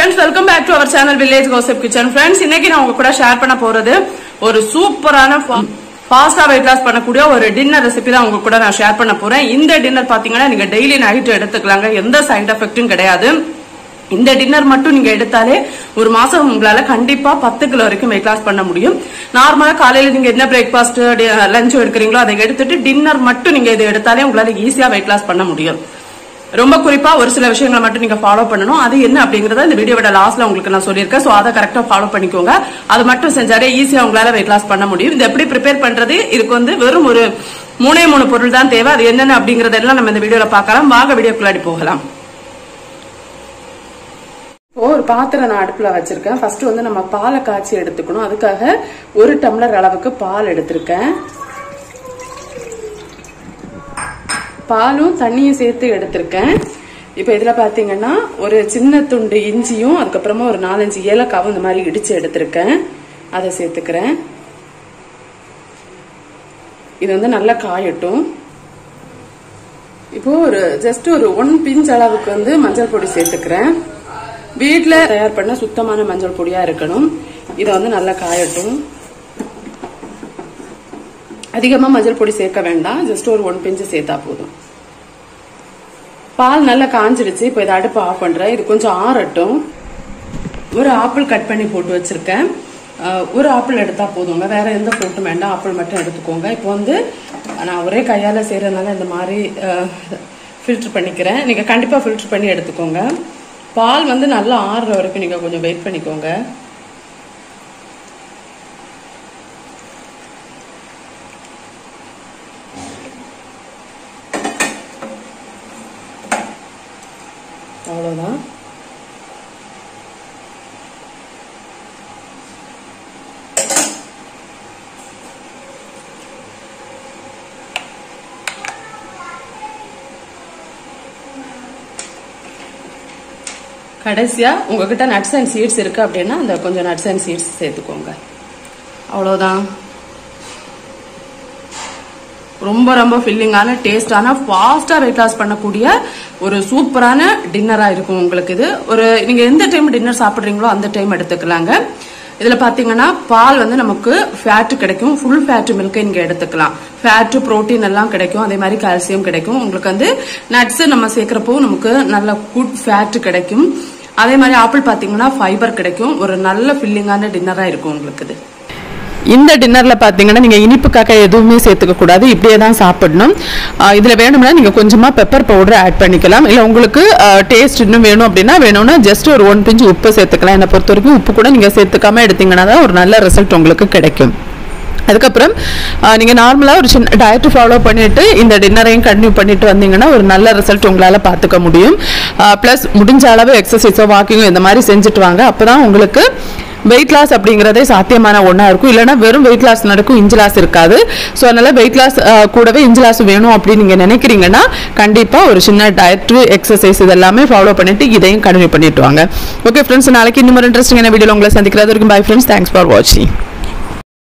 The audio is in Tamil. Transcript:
Friends welcome back to our channel village gossip kitchen friends இன்னைக்கு நான் உங்க கூட ஷேர் பண்ண போறது ஒரு சூப்பரான பாஸ்தா வெயிட் லாஸ் பண்ணக்கூடிய ஒரு டின்னர் ரெசிபி தான் உங்க கூட நான் ஷேர் பண்ண போறேன். இந்த டின்னர் பாத்தீங்கன்னா நீங்க டெய்லி நைட் எடுத்துக்கலாங்க, எந்த சைடு எஃபெக்ட்டும் கிடையாது. இந்த டின்னர் மட்டும் நீங்க எடுத்தாலே ஒரு மாசம் உங்களால கண்டிப்பா 10 கிலோ வரைக்கும் வெயிட் லாஸ் பண்ண முடியும். நார்மலா காலையில நீங்க என்ன பிரேக்ஃபாஸ்ட் லஞ்ச் எடுக்கிறீங்களோ அதை எடுத்துட்டு டின்னர் மட்டும் நீங்க இதை எடுத்தாலே உங்களால ஈஸியா வெயிட் லாஸ் பண்ண முடியும். ரொம்ப குறிப்பா ஒரு சில விஷயங்களை மட்டும் நீங்க ஃபாலோ பண்ணணும். அது என்ன அப்படிங்கறத இந்த வீடியோவோட லாஸ்ட்ல உங்களுக்கு நான் சொல்லியிருக்கேன். சோ அதை கரெக்டா ஃபாலோ பண்ணிக்கோங்க. அது மட்டும் செஞ்சாலே ஈஸியா உங்களால வெயிட் லாஸ் பண்ண முடியும். இது எப்படி ப்ரிப்பேர் பண்றது, இதுக்கு வெறும் ஒரு 3 பொருள் தான் தேவை. அது என்னென்ன அப்படிங்கறதெல்லாம் நம்ம இந்த வீடியோல பார்க்கலாம். வாங்க வீடியோக்குள்ளாடி போகலாம். ஒரு பாத்திரம் நான் அடுப்புல வச்சிருக்கேன். ஃபர்ஸ்ட் நம்ம பாலை காய்ச்சி எடுத்துக்கணும். அதுக்காக 1 டம்ளர் அளவுக்கு பால் எடுத்திருக்கேன். பாலும் தண்ணியும் சேர்த்து எடுத்திருக்கேன். இப்ப இதுல பாத்தீங்கன்னா ஒரு சின்ன துண்டு இஞ்சியும் அதுக்கப்புறமா ஒரு 4-5 ஏலக்காவும் இந்த மாதிரி இடிச்சு எடுத்திருக்கேன். அதை சேர்த்துக்கிறேன். இது நல்லா காயட்டும். இப்போ ஜஸ்ட் ஒரு 1 பிஞ்ச் அளவுக்கு மஞ்சள் பொடி சேர்த்துக்கிறேன். வீட்டுல தயார் பண்ண சுத்தமான மஞ்சள் பொடியா இருக்கணும். இதை நல்லா காயட்டும். அதிகமா மஞ்சள் பொடி சேர்க்க வேண்டாம், ஜஸ்ட் ஒரு 1 பிஞ்சு சேர்த்தா போதும். பால் நல்லா காஞ்சிடுச்சு. இப்ப இதை அடுப்பு ஆஃப் பண்றேன். இது கொஞ்சம் ஆறட்டும். ஒரு ஆப்பிள் கட் பண்ணி போட்டு வச்சிருக்கேன். ஒரு ஆப்பிள் எடுத்தா போதுங்க, வேற எந்த ஃப்ரூட்டும் வேண்டாம், ஆப்பிள் மட்டும் எடுத்துக்கோங்க. இப்போ நான் ஒரே கையால செய்யறதுனால இந்த மாதிரி ஃபில்டர் பண்ணிக்கிறேன். நீங்க கண்டிப்பா ஃபில்டர் பண்ணி எடுத்துக்கோங்க. பால் நல்லா ஆறுற வரைக்கும் நீங்க கொஞ்சம் வெயிட் பண்ணிக்கோங்க. அவ்வளவுதான். கடைசியா உங்ககிட்ட நட்ஸ் அண்ட் சீட்ஸ் இருக்கு அப்படின்னா அந்த கொஞ்சம் நட்ஸ் அண்ட் சீட்ஸ் சேர்த்துக்கோங்க. அவ்வளவுதான். ரொம்ப ரொம்ப ஃபில்லிங்கான டேஸ்டான ஃபாஸ்டா வெயிட் லாஸ் பண்ணக்கூடிய ஒரு சூப்பரான டின்னரா இருக்கும் உங்களுக்கு. இது நீங்க எந்த டைம் டின்னர் சாப்பிடுறீங்களோ அந்த டைம் எடுத்துக்கலாங்க. இதுல பாத்தீங்கன்னா பால் நமக்கு ஃபேட் கிடைக்கும். ஃபுல் ஃபேட் மில்க் நீங்க எடுத்துக்கலாம். ஃபேட் புரோட்டீன் எல்லாம் கிடைக்கும். அதே மாதிரி கால்சியம் கிடைக்கும். உங்களுக்கு நட்ஸ் நம்ம சேர்க்கிறப்போ நமக்கு நல்ல குட் ஃபேட் கிடைக்கும். அதே மாதிரி ஆப்பிள் பாத்தீங்கன்னா ஃபைபர் கிடைக்கும். ஒரு நல்ல ஃபில்லிங்கான டின்னரா இருக்கும் உங்களுக்கு இது. இந்த டின்னர்ல பாத்தீங்கன்னா நீங்க இனிப்புக்காக எதுவுமே சேர்த்துக்க கூடாது, இப்படியே தான் சாப்பிடணும். இதுல வேணும்னா நீங்க கொஞ்சமா பெப்பர் பவுடர் ஆட் பண்ணிக்கலாம். இல்ல உங்களுக்கு டேஸ்ட் இன்னும் வேணும் அப்படின்னா வேணும்னா ஜஸ்ட் ஒரு 1 பிஞ்சு உப்பு சேர்த்துக்கலாம். என்னை பொறுத்த வரைக்கும் உப்பு கூட நீங்க சேர்த்துக்காம எடுத்தீங்கன்னா தான் ஒரு நல்ல ரிசல்ட் உங்களுக்கு கிடைக்கும். அதுக்கப்புறம் நீங்க நார்மலா ஒரு சின்ன டயட் ஃபாலோ பண்ணிட்டு இந்த டின்னரையும் கண்டினியூ பண்ணிட்டு வந்தீங்கன்னா ஒரு நல்ல ரிசல்ட் உங்களால பாத்துக்க முடியும். பிளஸ் முடிஞ்ச அளவு எக்ஸசைஸோ வாக்கிங்கோ இந்த மாதிரி செஞ்சுட்டு வாங்க. அப்பதான் உங்களுக்கு வெயிட் லாஸ் அப்படிங்கறதே சாத்தியமான ஒண்ணா இருக்கும். இல்லைன்னா வெறும் வெயிட் லாஸ் நடக்கும், இஞ்சி லாஸ் இருக்காது. ஸோ அதனால வெயிட் லாஸ் கூடவே இஞ்சி லாஸ் வேணும் அப்படின்னு நீங்க நினைக்கிறீங்கன்னா கண்டிப்பா ஒரு சின்ன டயட் எக்ஸசைஸ் இதெல்லாமே ஃபாலோ பண்ணிட்டு இதையும் கண்டினியூ பண்ணிட்டு வாங்க. ஓகே ஃப்ரெண்ட்ஸ், நாளைக்கு இன்னும் ஒரு இன்ட்ரெஸ்டிங்கான வீடியோல உங்களை சந்திக்கிறது வரைக்கும் பை ஃப்ரெண்ட்ஸ். தேங்க்ஸ் ஃபார் வாட்சிங்.